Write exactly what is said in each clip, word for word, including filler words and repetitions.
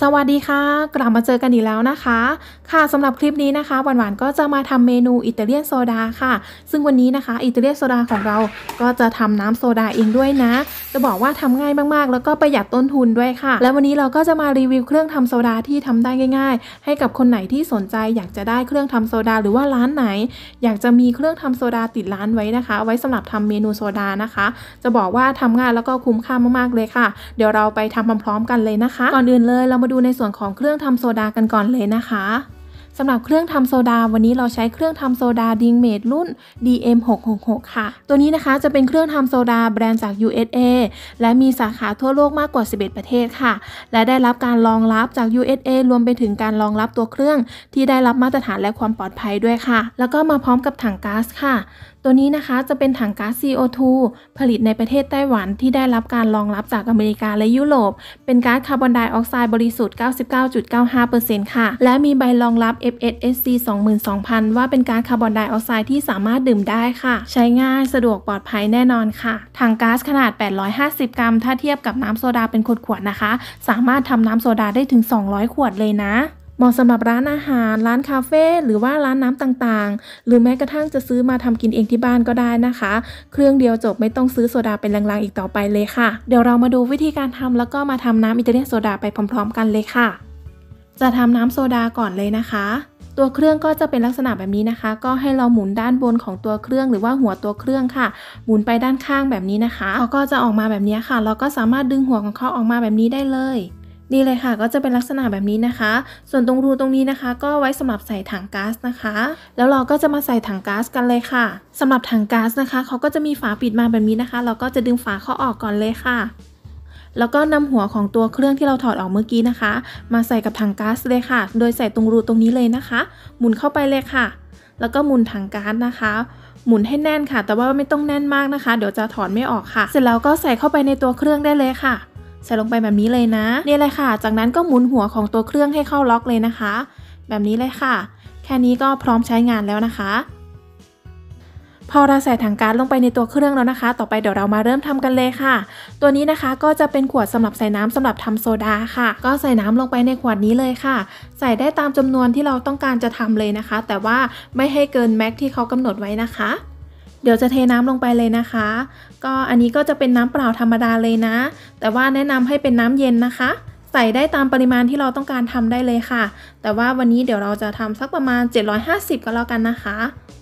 วัสดีค่ะกลับมาเจอกันอีกแล้วนะคะค่ะสำหรับคลิปนี้นะคะหวานๆก็จะมาทำเมนูอิตาเลียนโซดาค่ะซึ่งวันนี้นะคะอิตาเลียนโซดาของเราก็จะทำน้ำโซดาเองด้วยนะจะบอกว่าทำง่ายมากๆแล้วก็ประหยัดต้นทุนด้วยค่ะและวันนี้เราก็จะมารีวิวเครื่องทำโซดาที่ทำได้ง่ายๆให้กับคนไหนที่สนใจอยากจะได้เครื่องทำโซดาหรือว่าร้านไหนอยากจะมีเครื่องทำโซดาติดร้านไว้นะคะไว้สำหรับทำเมนูโซดานะคะจะบอกว่าทำง่ายแล้วก็คุ้มค่ามากๆเลยค่ะเดี๋ยวเราไปทำพร้อมๆกันเลยนะคะก่อนอื่นเลยเรามาดูในส่วนของเครื่องทำโซดากันก่อนเลยนะคะสำหรับเครื่องทำโซดาวันนี้เราใช้เครื่องทำโซดาดิงเมดรุ่น ดี เอ็ม หก หก หก ค่ะตัวนี้นะคะจะเป็นเครื่องทำโซดาแบรนด์จาก ยู เอส เอ และมีสาขาทั่วโลกมากกว่าสิบเอ็ดประเทศค่ะและได้รับการรองรับจาก ยู เอส เอ รวมไปถึงการรองรับตัวเครื่องที่ได้รับมาตรฐานและความปลอดภัยด้วยค่ะแล้วก็มาพร้อมกับถังก๊าซค่ะตัวนี้นะคะจะเป็นถังก๊าซ ซี โอ ทู ผลิตในประเทศไต้หวันที่ได้รับการรองรับจากอเมริกาและยุโรปเป็นก๊าซคาร์บอนไดออกไซด์บริสุทธิ์ เก้าสิบเก้าจุดเก้าห้าเปอร์เซ็นต์ ค่ะและมีใบรองรับ เอฟ เอส เอส ซี สองหมื่นสองพัน ว่าเป็นก๊าซคาร์บอนไดออกไซด์ที่สามารถดื่มได้ค่ะใช้ง่ายสะดวกปลอดภัยแน่นอนค่ะถังก๊าซขนาดแปดร้อยห้าสิบกรัมถ้าเทียบกับน้ำโซดาเป็นขวดๆนะคะสามารถทำน้ำโซดาได้ถึงสองร้อยขวดเลยนะเหมาะสำหรับร้านอาหารร้านคาเฟ่หรือว่าร้านน้ำต่างๆหรือแม้กระทั่งจะซื้อมาทำกินเองที่บ้านก็ได้นะคะเครื่องเดียวจบไม่ต้องซื้อโซดาเป็นลังๆอีกต่อไปเลยค่ะเดี๋ยวเรามาดูวิธีการทำแล้วก็มาทำน้ำอิตาเลียนโซดาไปพร้อมๆกันเลยค่ะจะทำน้ำโซดาก่อนเลยนะคะตัวเครื่องก็จะเป็นลักษณะแบบนี้นะคะก็ให้เราหมุนด้านบนของตัวเครื่องหรือว่าหัวตัวเครื่องค่ะหมุนไปด้านข้างแบบนี้นะคะเขาก็จะออกมาแบบนี้ค่ะเราก็สามารถดึงหัวของเขาออกมาแบบนี้ได้เลยนี่เลยค่ะก็จะเป็นลักษณะแบบนี้นะคะส่วนตรงรูตรงนี้นะคะก็ไว้สำหรับใส่ถังก๊าซนะคะแล้วเราก็จะมาใส่ถังก๊าซกันเลยค่ะสำหรับถังก๊าซนะคะเขาก็จะมีฝาปิดมาแบบนี้นะคะเราก็จะดึงฝาเขาออกก่อนเลยค่ะแล้วก็นำหัวของตัวเครื่องที่เราถอดออกเมื่อกี้นะคะมาใส่กับถังก๊าซเลยค่ะโดยใส่ตรงรูตรงนี้เลยนะคะหมุนเข้าไปเลยค่ะแล้วก็หมุนถังก๊าซนะคะหมุนให้แน่นค่ะแต่ว่าไม่ต้องแน่นมากนะคะเดี๋ยวจะถอดไม่ออกค่ะเสร็จแล้วก็ใส่เข้าไปในตัวเครื่องได้เลยค่ะใส่ลงไปแบบนี้เลยนะนี่เลยค่ะจากนั้นก็หมุนหัวของตัวเครื่องให้เข้าล็อกเลยนะคะแบบนี้เลยค่ะแค่นี้ก็พร้อมใช้งานแล้วนะคะพอเราใส่ถังก๊าซลงไปในตัวเครื่องแล้วนะคะต่อไปเดี๋ยวเรามาเริ่มทำกันเลยค่ะตัวนี้นะคะก็จะเป็นขวดสำหรับใส่น้ำสำหรับทำโซดาค่ะก็ใส่น้ำลงไปในขวดนี้เลยค่ะใส่ได้ตามจำนวนที่เราต้องการจะทำเลยนะคะแต่ว่าไม่ให้เกินแม็กที่เขากำหนดไว้นะคะเดี๋ยวจะเทน้ำลงไปเลยนะคะก็อันนี้ก็จะเป็นน้ำเปล่าธรรมดาเลยนะแต่ว่าแนะนำให้เป็นน้ำเย็นนะคะใส่ได้ตามปริมาณที่เราต้องการทำได้เลยค่ะแต่ว่าวันนี้เดี๋ยวเราจะทำสักประมาณเจ็ดร้อยห้าสิบก็แล้วกันนะคะ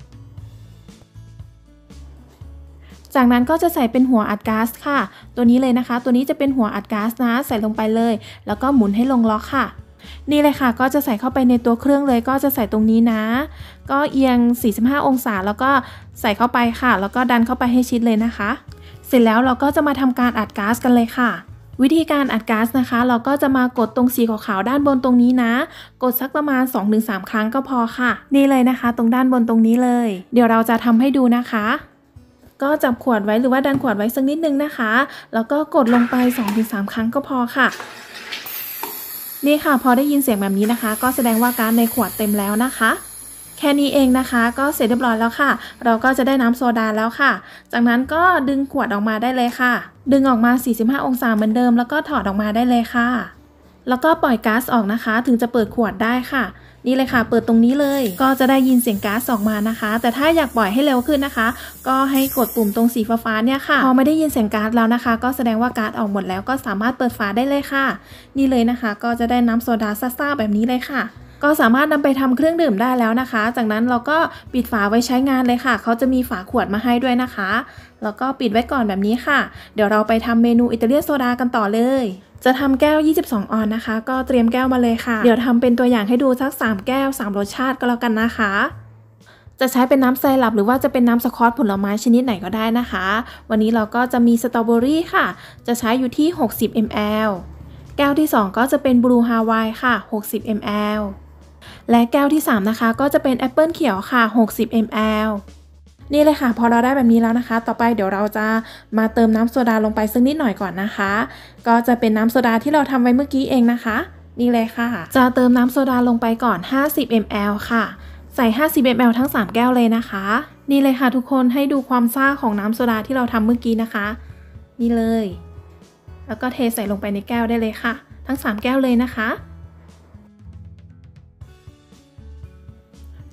จากนั้นก็จะใส่เป็นหัวอัดก๊าซค่ะตัวนี้เลยนะคะตัวนี้จะเป็นหัวอัดก๊าซนะใส่ลงไปเลยแล้วก็หมุนให้ลงล็อกค่ะนี่เลยค่ะก็จะใส่เข้าไปในตัวเครื่องเลยก็จะใส่ตรงนี้นะก็เอียงสี่สิบห้าองศาแล้วก็ใส่เข้าไปค่ะแล้วก็ดันเข้าไปให้ชิดเลยนะคะเสร็จแล้วเราก็จะมาทำการอัดก๊าซกันเลยค่ะวิธีการอัดก๊าซนะคะเราก็จะมากดตรงสีขาวๆด้านบนตรงนี้นะกดสักประมาณ สองถึงสาม ครั้งก็พอค่ะนี่เลยนะคะตรงด้านบนตรงนี้เลยเดี๋ยวเราจะทำให้ดูนะคะก็จับขวดไว้หรือว่าดันขวดไว้สักนิดนึงนะคะแล้วก็กดลงไป สองถึงสาม ครั้งก็พอค่ะนี่ค่ะพอได้ยินเสียงแบบนี้นะคะก็แสดงว่าก๊าซในขวดเต็มแล้วนะคะแค่นี้เองนะคะก็เสร็จเรียบร้อยแล้วค่ะเราก็จะได้น้ำโซดาแล้วค่ะจากนั้นก็ดึงขวดออกมาได้เลยค่ะดึงออกมาสี่สิบห้าองศาเหมือนเดิมแล้วก็ถอดออกมาได้เลยค่ะแล้วก็ปล่อยก๊าซออกนะคะถึงจะเปิดขวดได้ค่ะนี่เลยค่ะเปิดตรงนี้เลยก็จะได้ยินเสียงก๊าซออกมานะคะแต่ถ้าอยากปล่อยให้เร็วขึ้นนะคะก็ให้กดปุ่มตรงสีฟ้าๆเนี่ยค่ะพอไม่ได้ยินเสียงก๊าซแล้วนะคะก็แสดงว่าก๊าซออกหมดแล้วก็สามารถเปิดฝาได้เลยค่ะนี่เลยนะคะก็จะได้น้ำโซดาซ่าๆแบบนี้เลยค่ะก็สามารถนำไปทำเครื่องดื่มได้แล้วนะคะจากนั้นเราก็ปิดฝาไว้ใช้งานเลยค่ะเขาจะมีฝาขวดมาให้ด้วยนะคะแล้วก็ปิดไว้ก่อนแบบนี้ค่ะเดี๋ยวเราไปทำเมนูอิตาเลียนโซดากันต่อเลยจะทำแก้วยี่สิบสองออนซ์นะคะก็เตรียมแก้วมาเลยค่ะเดี๋ยวทำเป็นตัวอย่างให้ดูสักสามแก้วสามรสชาติก็แล้วกันนะคะจะใช้เป็นน้ำไซรัปหรือว่าจะเป็นน้ำสควอตผลไม้ชนิดไหนก็ได้นะคะวันนี้เราก็จะมีสตรอเบอรี่ค่ะจะใช้อยู่ที่หกสิบมิลลิลิตรแก้วที่สองก็จะเป็นบลูฮาวายค่ะหกสิบมิลลิลิตรและแก้วที่สามนะคะก็จะเป็นแอปเปิลเขียวค่ะหกสิบมิลลิลิตรนี่เลยค่ะพอเราได้แบบนี้แล้วนะคะต่อไปเดี๋ยวเราจะมาเติมน้ำโซดาลงไปสักนิดหน่อยก่อนนะคะก็จะเป็นน้ำโซดาที่เราทำไว้เมื่อกี้เองนะคะนี่เลยค่ะจะเติมน้ำโซดาลงไปก่อนห้าสิบมิลลิลิตรค่ะใส่ห้าสิบมิลลิลิตรทั้งสามแก้วเลยนะคะนี่เลยค่ะทุกคนให้ดูความซ่าของน้ำโซดาที่เราทำเมื่อกี้นะคะนี่เลยแล้วก็เทใส่ลงไปในแก้วได้เลยค่ะทั้งสามแก้วเลยนะคะ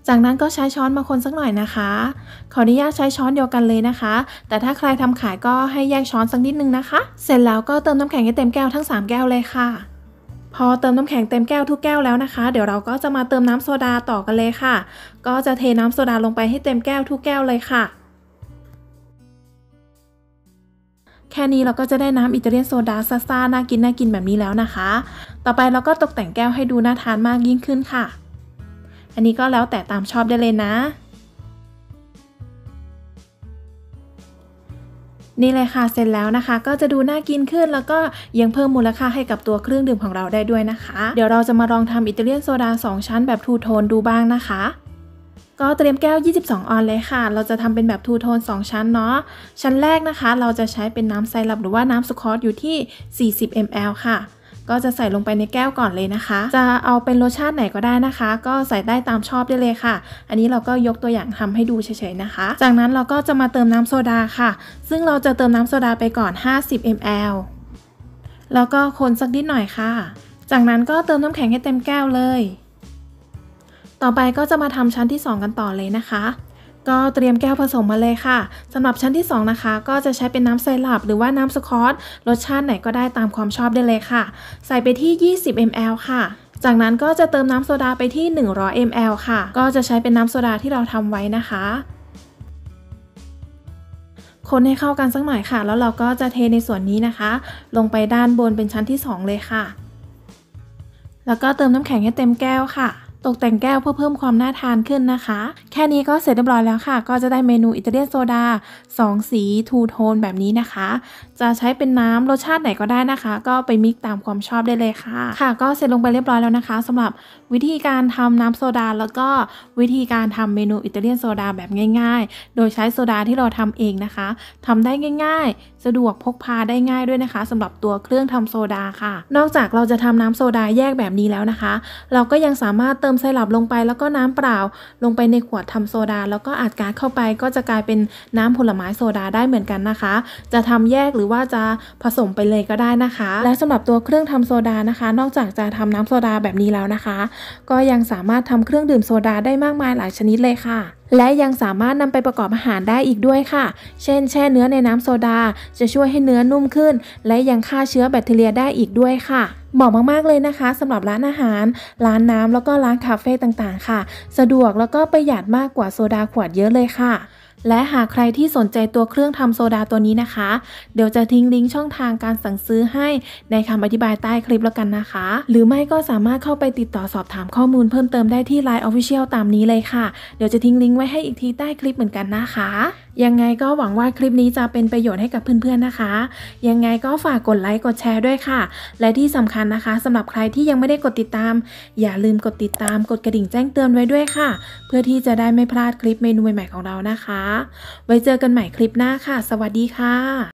จากนั้นก็ใช้ช้อนมาคนสักหน่อยนะคะขออนุญาตใช้ช้อนเดียวกันเลยนะคะแต่ถ้าใครทำขายก็ให้แยกช้อนสักนิดนึงนะคะเสร็จแล้วก็เติมน้ำแข็งให้เต็มแก้วทั้งสามแก้วเลยค่ะพอเติมน้ำแข็งเต็มแก้วทุกแก้วแล้วนะคะเดี๋ยวเราก็จะมาเติมน้ำโซดาต่อกันเลยค่ะก็จะเทน้ำโซดาลงไปให้เต็มแก้วทุกแก้วเลยค่ะแค่นี้เราก็จะได้น้ำอิตาเลียนโซดาซ่าๆน่ากินน่ากินแบบนี้แล้วนะคะต่อไปเราก็ตกแต่งแก้วให้ดูน่าทานมากยิ่งขึ้นค่ะอันนี้ก็แล้วแต่ตามชอบได้เลยนะนี่เลยค่ะเสร็จแล้วนะคะก็จะดูน่ากินขึ้นแล้วก็ยังเพิ่มมูลค่าให้กับตัวเครื่องดื่มของเราได้ด้วยนะคะเดี๋ยวเราจะมาลองทำอิตาเลียนโซดาสองชั้นแบบทูโทนดูบ้างนะคะก็เตรียมแก้วยี่สิบสองออนเลยค่ะเราจะทำเป็นแบบทูโทนสองชั้นเนาะชั้นแรกนะคะเราจะใช้เป็นน้ำไซรัปหรือว่าน้ำสควอตอยู่ที่สี่สิบมิลลิลิตร ค่ะก็จะใส่ลงไปในแก้วก่อนเลยนะคะจะเอาเป็นรสชาติไหนก็ได้นะคะก็ใส่ได้ตามชอบได้เลยค่ะอันนี้เราก็ยกตัวอย่างทำให้ดูเฉยๆนะคะจากนั้นเราก็จะมาเติมน้ำโซดาค่ะซึ่งเราจะเติมน้ำโซดาไปก่อนห้าสิบมิลลิลิตร แล้วก็คนสักนิดหน่อยค่ะจากนั้นก็เติมน้ำแข็งให้เต็มแก้วเลยต่อไปก็จะมาทำชั้นที่สองกันต่อเลยนะคะก็เตรียมแก้วผสมมาเลยค่ะสำหรับชั้นที่สองนะคะก็จะใช้เป็นน้ำไซรัปหรือว่าน้ำสควอตรสชาติไหนก็ได้ตามความชอบได้เลยค่ะใส่ไปที่ยี่สิบมิลลิลิตร ค่ะจากนั้นก็จะเติมน้ำโซดาไปที่หนึ่งร้อยมิลลิลิตร ค่ะก็จะใช้เป็นน้ำโซดาที่เราทำไว้นะคะคนให้เข้ากันสักหน่อยค่ะแล้วเราก็จะเทในส่วนนี้นะคะลงไปด้านบนเป็นชั้นที่สองเลยค่ะแล้วก็เติมน้ำแข็งให้เต็มแก้วค่ะตกแต่งแก้วเพื่อเพิ่มความน่าทานขึ้นนะคะแค่นี้ก็เสร็จเรียบร้อยแล้วค่ะก็จะได้เมนูอิตาเลียนโซดาสองสีทูโทนแบบนี้นะคะจะใช้เป็นน้ำรสชาติไหนก็ได้นะคะก็ไปมิกตามความชอบได้เลยค่ะค่ะก็เสร็จลงไปเรียบร้อยแล้วนะคะสำหรับวิธีการทำน้ำโซดาแล้วก็วิธีการทำเมนูอิตาเลียนโซดาแบบง่ายๆโดยใช้โซดาที่เราทำเองนะคะทำได้ง่ายๆสะดวกพกพาได้ง่ายด้วยนะคะสำหรับตัวเครื่องทำโซดาค่ะนอกจากเราจะทำน้ำโซดาแยกแบบนี้แล้วนะคะเราก็ยังสามารถเติมไซรัปลงไปแล้วก็น้ำเปล่าลงไปในขวดทำโซดาแล้วก็อัดก๊าซเข้าไปก็จะกลายเป็นน้ำผลไม้โซดาได้เหมือนกันนะคะจะทำแยกหรือว่าจะผสมไปเลยก็ได้นะคะและสำหรับตัวเครื่องทำโซดานะคะนอกจากจะทำน้ำโซดาแบบนี้แล้วนะคะก็ยังสามารถทำเครื่องดื่มโซดาได้มากมายหลายชนิดเลยค่ะและยังสามารถนำไปประกอบอาหารได้อีกด้วยค่ะเช่นแช่เนื้อในน้ำโซดาจะช่วยให้เนื้อนุ่มขึ้นและยังฆ่าเชื้อแบคทีเรียได้อีกด้วยค่ะเหมาะมากๆเลยนะคะสำหรับร้านอาหารร้านน้ำแล้วก็ร้านคาเฟ่ต่างๆค่ะสะดวกแล้วก็ประหยัดมากกว่าโซดาขวดเยอะเลยค่ะและหากใครที่สนใจตัวเครื่องทำโซดาตัวนี้นะคะเดี๋ยวจะทิ้งลิงก์ช่องทางการสั่งซื้อให้ในคำอธิบายใต้คลิปแล้วกันนะคะหรือไม่ก็สามารถเข้าไปติดต่อสอบถามข้อมูลเพิ่มเติมได้ที่ ไลน์ Official ตามนี้เลยค่ะเดี๋ยวจะทิ้งลิงก์ไว้ให้อีกทีใต้คลิปเหมือนกันนะคะยังไงก็หวังว่าคลิปนี้จะเป็นประโยชน์ให้กับเพื่อนๆนะคะยังไงก็ฝากกดไลค์กดแชร์ด้วยค่ะและที่สำคัญนะคะสำหรับใครที่ยังไม่ได้กดติดตามอย่าลืมกดติดตามกดกระดิ่งแจ้งเตือนไว้ด้วยค่ะเพื่อที่จะได้ไม่พลาดคลิปเมนูใหม่ๆของเรานะคะไว้เจอกันใหม่คลิปหน้าค่ะสวัสดีค่ะ